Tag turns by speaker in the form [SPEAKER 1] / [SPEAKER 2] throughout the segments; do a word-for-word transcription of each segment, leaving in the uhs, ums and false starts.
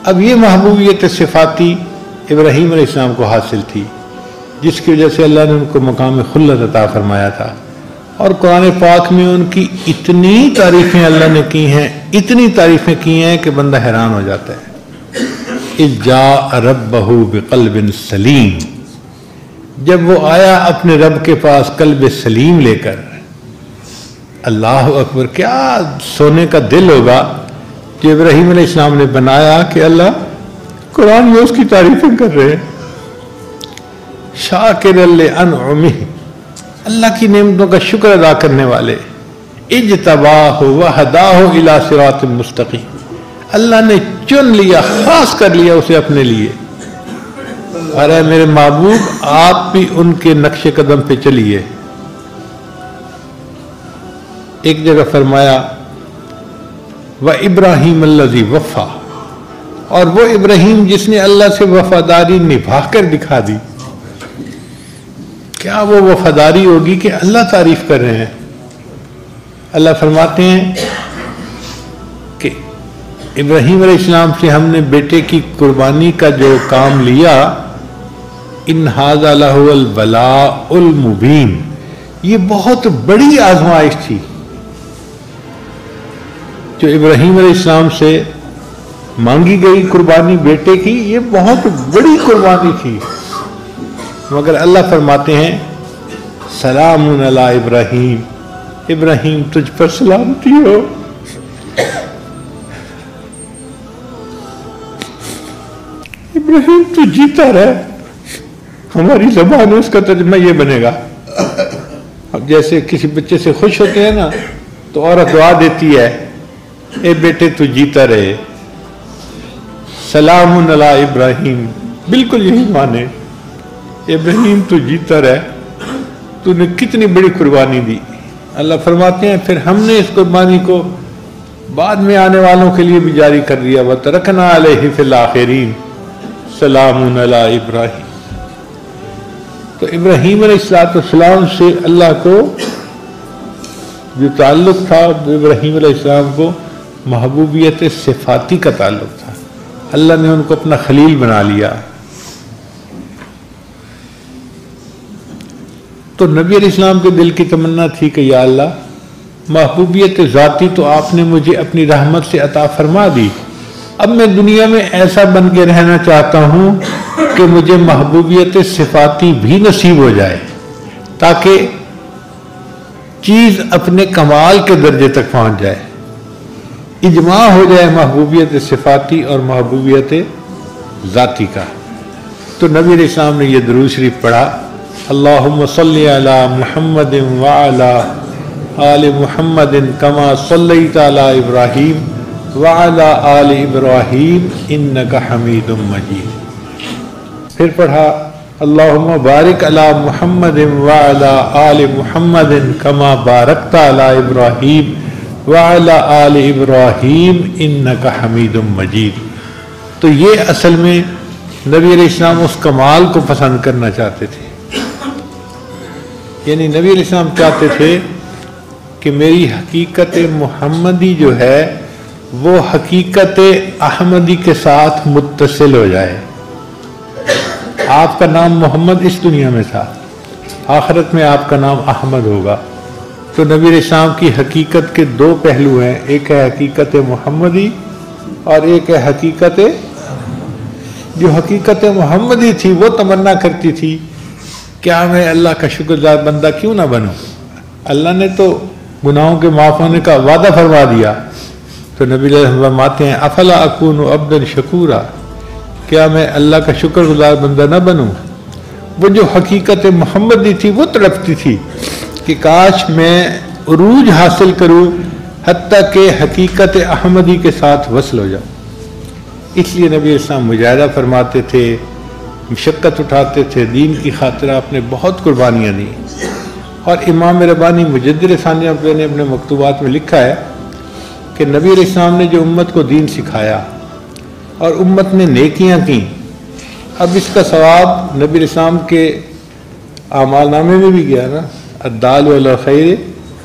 [SPEAKER 1] اب یہ محبوبیت صفاتی ابراہیم علیہ السلام کو حاصل تھی، جس کی وجہ سے اللہ نے ان کو مقام خلت عطا فرمایا تھا، اور قرآن پاک میں ان کی اتنی تعریفیں اللہ نے کی ہیں، اتنی تعریفیں کی ہیں کہ بندہ حیران ہو جاتا ہے۔ اذ جاء ربہ بقلب سلیم، جب وہ آیا اپنے رب کے پاس قلب سلیم لے کر، اللہ اکبر، کیا سونے کا دل ہوگا جو ابراہیم علیہ السلام نے بنایا کہ اللہ قرآن میں اس کی تعریفیں کر رہے ہیں۔ شاکر لانعمہ، اللہ کی نعمتوں کا شکر ادا کرنے والے، اجتباہ وہداہ الی صراط مستقیم، اللہ نے چن لیا، خاص کر لیا اسے اپنے لیے، اور اے میرے محبوب آپ بھی ان کے نقش قدم پہ چلیے۔ ایک جگہ فرمایا وَإِبْرَاهِيمَ الَّذِي وَفَّى، اور وہ ابراہیم جس نے اللہ سے وفاداری نبھا کر دکھا دی۔ کیا وہ وفاداری ہوگی کہ اللہ تعریف کر رہے ہیں؟ اللہ فرماتے ہیں کہ ابراہیم علیہ السلام سے ہم نے بیٹے کی قربانی کا جو کام لیا، ان ھذا لہو البلاء المبین، یہ بہت بڑی آزمائش تھی جو ابراہیم علیہ السلام سے مانگی گئی قربانی بیٹے کی، یہ بہت بڑی قربانی تھی، مگر اللہ فرماتے ہیں سلام علی ابراہیم، ابراہیم تجھ پر سلامتی ہو۔ ابراہیم تو جیتا رہے، ہماری زبان میں اس کا ترجمہ یہ بنے گا، اب جیسے کسی بچے سے خوش ہوتے ہیں نا تو عورت دعا دیتی ہے، اے بیٹے تو جیتا رہے، سلام علی ابراہیم، بالکل یہی مانے، ابراہیم تو جیتا رہے، تو نے کتنی بڑی قربانی دی۔ اللہ فرماتے ہیں پھر ہم نے اس قربانی کو بعد میں آنے والوں کے لیے بھی جاری کر دیا، وَتَرَكْنَا عَلَيْهِ فِي الْآخِرِينَ سلام علی ابراہیم۔ تو ابراہیم علیہ السلام سے اللہ کو جو تعلق تھا، ابراہیم علیہ السلام کو محبوبیت صفاتی کا تعلق تھا، اللہ نے ان کو اپنا خلیل بنا لیا۔ تو نبی علیہ السلام کے دل کی تمنا تھی کہ یا اللہ محبوبیت ذاتی تو آپ نے مجھے اپنی رحمت سے عطا فرما دی، اب میں دنیا میں ایسا بن کے رہنا چاہتا ہوں کہ مجھے محبوبیت صفاتی بھی نصیب ہو جائے، تاکہ چیز اپنے کمال کے درجے تک پہنچ جائے، اجماع ہو جائے محبوبیت صفاتی اور محبوبیت ذاتی کا۔ تو نبی علیہ السلام نے یہ درود شریف پڑھا، اللہم صلی علی محمد وعلی آل محمد کما صلیت علی ابراہیم وعلی آل ابراہیم انک حمید مجید۔ پھر پڑھا اللہم بارک علی محمد وعلی آل محمد کما بارکت علی ابراہیم وعلی آل ابراہیم انک حمید مجید۔ تو یہ اصل میں نبی علیہ السلام اس کمال کو پسند کرنا چاہتے تھے، یعنی نبی علیہ السلام چاہتے تھے کہ میری حقیقت محمدی جو ہے وہ حقیقت احمدی کے ساتھ متصل ہو جائے۔ آپ کا نام محمد اس دنیا میں تھا، آخرت میں آپ کا نام احمد ہوگا۔ تو نبی علیہ السلام کی حقیقت کے دو پہلو ہیں، ایک ہے حقیقت محمدی اور ایک ہے حقیقت، جو حقیقت محمدی تھی وہ تمنا کرتی تھی کیا میں اللہ کا شکر گزار بندہ کیوں نہ بنوں، اللہ نے تو گناہوں کے معاف ہونے کا وعدہ فرما دیا۔ تو نبی علیہ السلام فرماتے ہیں افلا اکون عبدا شکورا، کیا میں اللہ کا شکر گزار بندہ نہ بنوں۔ وہ جو حقیقت محمدی تھی وہ تڑپتی تھی کہ کاش میں عروج حاصل کروں حتیٰ کہ حقیقت احمدی کے ساتھ وصل ہو جاؤں۔ اس لیے نبی السلام مجاہدہ فرماتے تھے، مشقت اٹھاتے تھے، دین کی خاطر آپ نے بہت قربانیاں دی۔ اور امام ربانی مجدد ثانیہ نے اپنے مکتوبات میں لکھا ہے کہ نبی علیہ السلام نے جو امت کو دین سکھایا اور امت نے نیکیاں کی، اب اس کا ثواب نبی علیہ السلام کے اعمال نامے میں بھی گیا نا، الدال علی الخیر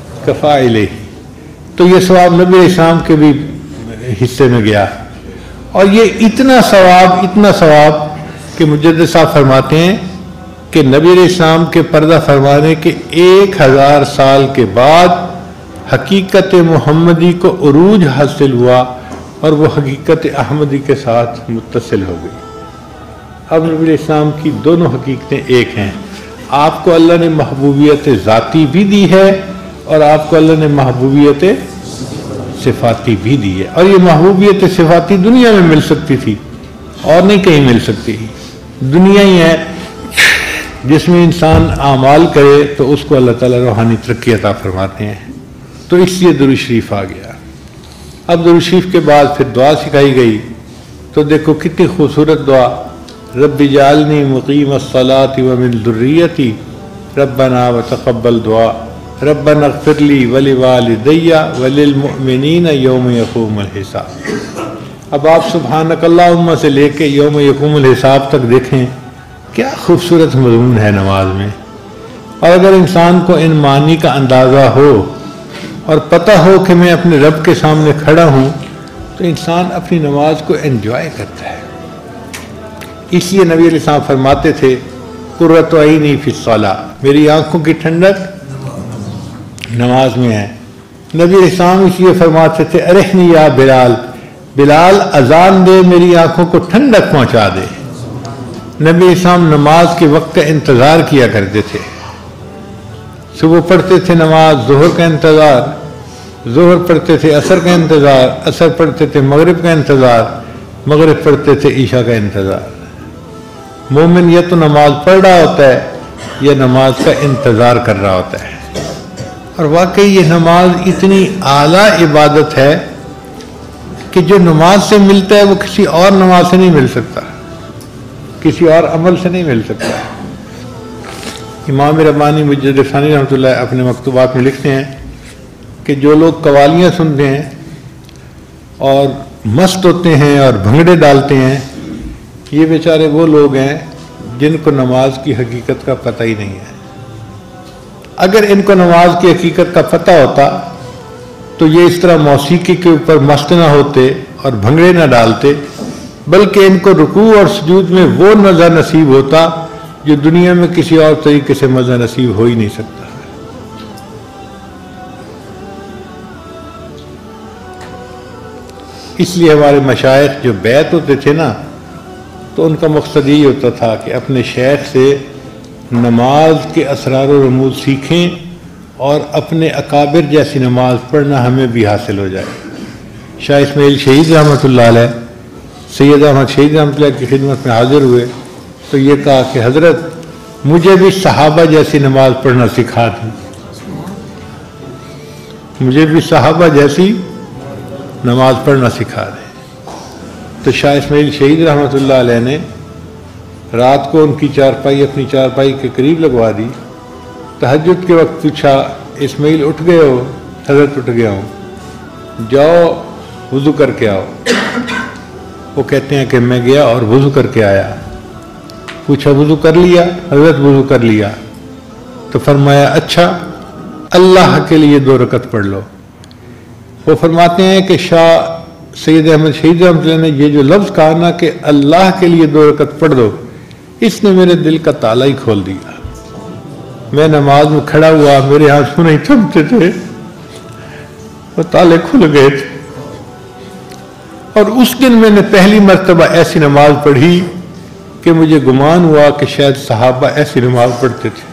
[SPEAKER 1] کفاعلہ، تو یہ ثواب نبی علیہ السلام کے بھی حصے میں گیا۔ اور یہ اتنا ثواب اتنا ثواب کہ مجدد صاحب فرماتے ہیں کہ نبی علیہ السلام کے پردہ فرمانے کے ایک ہزار سال کے بعد حقیقت محمدی کو عروج حاصل ہوا اور وہ حقیقت احمدی کے ساتھ متصل ہو گئی۔ اب نبی علیہ السلام کی دونوں حقیقتیں ایک ہیں۔ آپ کو اللہ نے محبوبیت ذاتی بھی دی ہے اور آپ کو اللہ نے محبوبیت صفاتی بھی دی ہے، اور یہ محبوبیت صفاتی دنیا میں مل سکتی تھی اور نہیں کہیں مل سکتی۔ دنیا ہی ہے جس میں انسان اعمال کرے تو اس کو اللہ تعالیٰ روحانی ترقی عطا فرماتے ہیں، تو اس لیے درود شریف آ گیا۔ اب درود شریف کے بعد پھر دعا سکھائی گئی، تو دیکھو کتنی خوبصورت دعا، رب اجعلنی مقیم الصلاۃ ومن ذریتی ربنا وتقبل دعا ربنا اغفر لی ولوالدی وللمؤمنین یوم یقوم الحساب۔ اب آپ سبحانک اللہم سے لے کے یوم یقوم الحساب تک دیکھیں کیا خوبصورت مضمون ہے نماز میں، اور اگر انسان کو ان معنی کا اندازہ ہو اور پتہ ہو کہ میں اپنے رب کے سامنے کھڑا ہوں تو انسان اپنی نماز کو انجوائے کرتا ہے۔ اس لیے نبی علیہ السلام فرماتے تھے قرۃ عینی فی الصلاۃ، میری آنکھوں کی ٹھنڈک نماز میں ہے۔ نبی علیہ السلام اس لیے فرماتے تھے ارحنی یا بلال، بلال اذان دے میری آنکھوں کو ٹھنڈک پہنچا دے۔ نبی اسلام نماز کے وقت کا انتظار کیا کرتے تھے، صبح پڑھتے تھے نماز، ظہر کا انتظار، ظہر پڑھتے تھے عصر کا انتظار، عصر پڑھتے تھے مغرب کا انتظار، مغرب پڑھتے تھے عشاء کا انتظار۔ مومن یا تو نماز پڑھ رہا ہوتا ہے یا نماز کا انتظار کر رہا ہوتا ہے، اور واقعی یہ نماز اتنی اعلیٰ عبادت ہے کہ جو نماز سے ملتا ہے وہ کسی اور نماز سے نہیں مل سکتا، کسی اور عمل سے نہیں مل سکتا۔ امام ربانی مجدد ثانی رحمۃ اللہ اپنے مکتوبات میں لکھتے ہیں کہ جو لوگ قوالیاں سنتے ہیں اور مست ہوتے ہیں اور بھنگڑے ڈالتے ہیں، یہ بیچارے وہ لوگ ہیں جن کو نماز کی حقیقت کا پتہ ہی نہیں ہے۔ اگر ان کو نماز کی حقیقت کا پتہ ہوتا تو یہ اس طرح موسیقی کے اوپر مست نہ ہوتے اور بھنگڑے نہ ڈالتے، بلکہ ان کو رکوع اور سجود میں وہ مزہ نصیب ہوتا جو دنیا میں کسی اور طریقے سے مزہ نصیب ہو ہی نہیں سکتا۔ اس لیے ہمارے مشائخ جو بیعت ہوتے تھے نا، تو ان کا مقصد یہی ہوتا تھا کہ اپنے شیخ سے نماز کے اسرار و رموز سیکھیں اور اپنے اکابر جیسی نماز پڑھنا ہمیں بھی حاصل ہو جائے۔ شاہ اسماعیل شہید رحمۃ اللہ علیہ سید احمد شہید رحمۃ اللہ کی خدمت میں حاضر ہوئے تو یہ کہا کہ حضرت مجھے بھی صحابہ جیسی نماز پڑھنا سکھا دیں، مجھے بھی صحابہ جیسی نماز پڑھنا سکھا دیں۔ تو شاہ اسماعیل شہید رحمۃ اللہ علیہ نے رات کو ان کی چارپائی اپنی چارپائی کے قریب لگوا دی، تہجد کے وقت پوچھا اسماعیل اٹھ گئے ہو؟ حضرت اٹھ گیا ہوں، جاؤ وضو کر کے آؤ۔ وہ کہتے ہیں کہ میں گیا اور وضو کر کے آیا۔ پوچھا وضو کر لیا؟ حضرت وضو کر لیا۔ تو فرمایا اچھا اللہ کے لیے دو رکعت پڑھ لو۔ وہ فرماتے ہیں کہ شاہ سید احمد شہید رحمۃ اللہ نے یہ جو لفظ کہا نا کہ اللہ کے لیے دو رکعت پڑھ دو، اس نے میرے دل کا تالا ہی کھول دیا۔ میں نماز میں کھڑا ہوا، میرے آنسو نہیں تھمتے تھے، وہ تالے کھل گئے تھے، اور اس دن میں نے پہلی مرتبہ ایسی نماز پڑھی کہ مجھے گمان ہوا کہ شاید صحابہ ایسی نماز پڑھتے تھے۔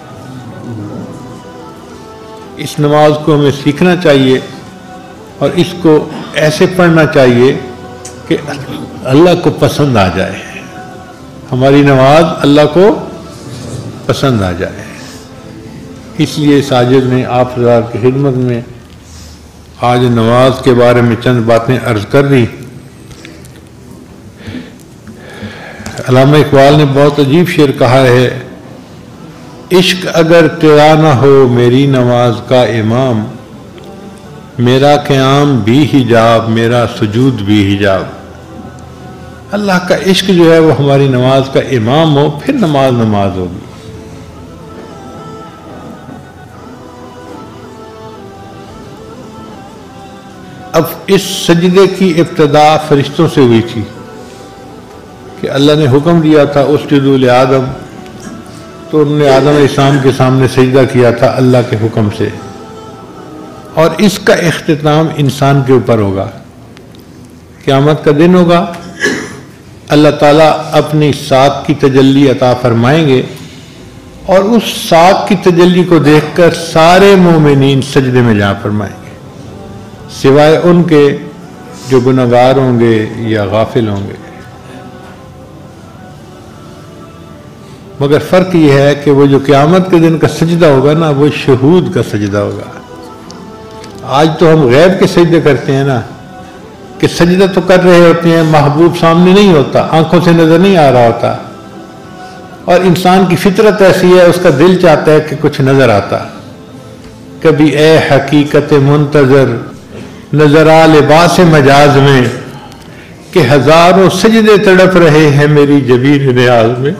[SPEAKER 1] اس نماز کو ہمیں سیکھنا چاہیے اور اس کو ایسے پڑھنا چاہیے کہ اللہ کو پسند آ جائے، ہماری نماز اللہ کو پسند آ جائے۔ اس لیے ساجد نے آپ حضرات کی خدمت میں آج نماز کے بارے میں چند باتیں عرض کر دی۔ علامہ اقبال نے بہت عجیب شعر کہا ہے، عشق اگر تیرا نہ ہو میری نماز کا امام، میرا قیام بھی حجاب میرا سجود بھی حجاب۔ اللہ کا عشق جو ہے وہ ہماری نماز کا امام ہو، پھر نماز نماز ہوگی۔ اب اس سجدے کی ابتدا فرشتوں سے ہوئی تھی، کہ اللہ نے حکم دیا تھا اسجدوا لآدم، تو انہوں نے آدم علیہ السلام کے سامنے سجدہ کیا تھا اللہ کے حکم سے، اور اس کا اختتام انسان کے اوپر ہوگا۔ قیامت کا دن ہوگا، اللہ تعالیٰ اپنی ساتھ کی تجلی عطا فرمائیں گے، اور اس ساتھ کی تجلی کو دیکھ کر سارے مومنین سجدے میں جا فرمائیں گے، سوائے ان کے جو گنہگار ہوں گے یا غافل ہوں گے۔ مگر فرق یہ ہے کہ وہ جو قیامت کے دن کا سجدہ ہوگا نا، وہ شہود کا سجدہ ہوگا۔ آج تو ہم غیب کے سجدے کرتے ہیں نا، کہ سجدہ تو کر رہے ہوتے ہیں، محبوب سامنے نہیں ہوتا، آنکھوں سے نظر نہیں آ رہا ہوتا، اور انسان کی فطرت ایسی ہے، اس کا دل چاہتا ہے کہ کچھ نظر آتا۔ کبھی اے حقیقت منتظر نظر آ لباس مجاز میں، کہ ہزاروں سجدے تڑپ رہے ہیں میری جبین نیاز میں۔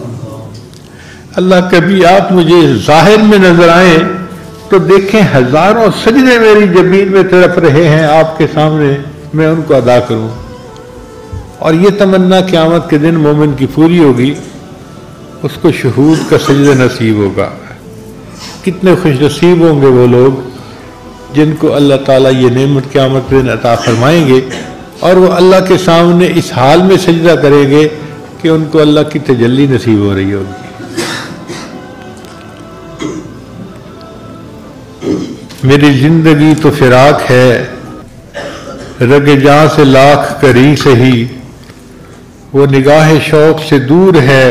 [SPEAKER 1] اللہ کبھی آپ مجھے ظاہر میں نظر آئیں تو دیکھیں ہزاروں سجدے میری جبین میں تڑپ رہے ہیں آپ کے سامنے، میں ان کو ادا کروں۔ اور یہ تمنا قیامت کے دن مومن کی پوری ہوگی، اس کو شہود کا سجدہ نصیب ہوگا۔ کتنے خوش نصیب ہوں گے وہ لوگ جن کو اللہ تعالیٰ یہ نعمت قیامت کے دن عطا فرمائیں گے، اور وہ اللہ کے سامنے اس حال میں سجدہ کریں گے کہ ان کو اللہ کی تجلی نصیب ہو رہی ہوگی۔ میری زندگی تو فراق ہے، رگ جاں سے لاکھ کری سہی، وہ نگاہ شوق سے دور ہے،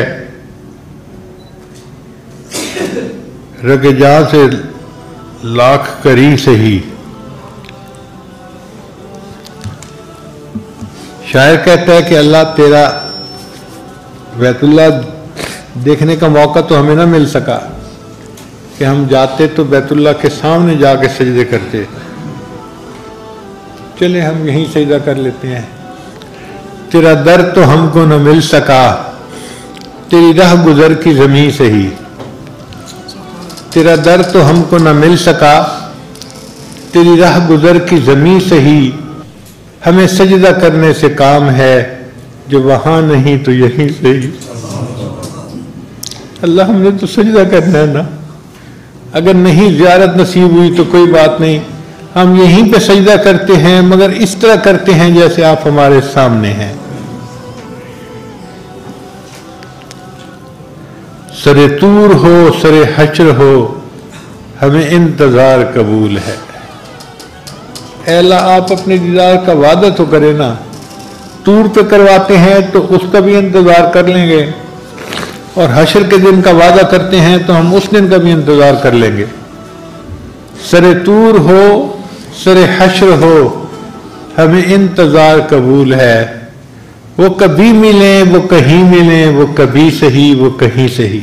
[SPEAKER 1] رگ جاں سے لاکھ کری سہی۔ شاعر کہتا ہے کہ اللہ تیرا بیت اللہ دیکھنے کا موقع تو ہمیں نہ مل سکا، کہ ہم جاتے تو بیت اللہ کے سامنے جا کے سجدے کرتے، چلے ہم یہیں سجدہ کر لیتے ہیں۔ تیرا در تو ہم کو نہ مل سکا، تیری راہ گزر کی زمین سے ہی، تیرا در تو ہم کو نہ مل سکا، تیری راہ گزر کی زمین سے ہی، ہمیں سجدہ کرنے سے کام ہے، جو وہاں نہیں تو یہیں سے ہی۔ اللہ ہم نے تو سجدہ کرنا ہے نا، اگر نہیں زیارت نصیب ہوئی تو کوئی بات نہیں، ہم یہیں پہ سجدہ کرتے ہیں، مگر اس طرح کرتے ہیں جیسے آپ ہمارے سامنے ہیں۔ سر طور ہو سر حشر ہو، ہمیں انتظار قبول ہے۔ اے اللہ آپ اپنے دیدار کا وعدہ تو کرے نا، طور پہ کرواتے ہیں تو اس کا بھی انتظار کر لیں گے، اور حشر کے دن کا وعدہ کرتے ہیں تو ہم اس دن کا بھی انتظار کر لیں گے۔ سر طور ہو سر حشر ہو، ہمیں انتظار قبول ہے۔ وہ کبھی ملیں وہ کہیں ملیں، وہ کبھی صحیح وہ کہیں صحیح۔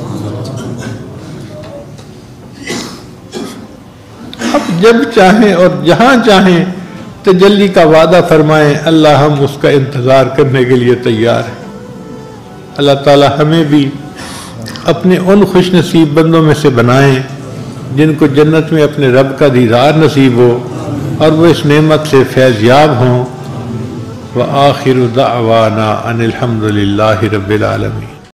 [SPEAKER 1] اب جب چاہیں اور جہاں چاہیں تجلی کا وعدہ فرمائیں، اللہ ہم اس کا انتظار کرنے کے لیے تیار ہیں۔ اللہ تعالی ہمیں بھی اپنے ان خوش نصیب بندوں میں سے بنائیں جن کو جنت میں اپنے رب کا دیدار نصیب ہو، اور وہ اس نعمت سے فیض یاب ہوں۔ وآخر دعوانا ان الحمد للہ رب العالمین۔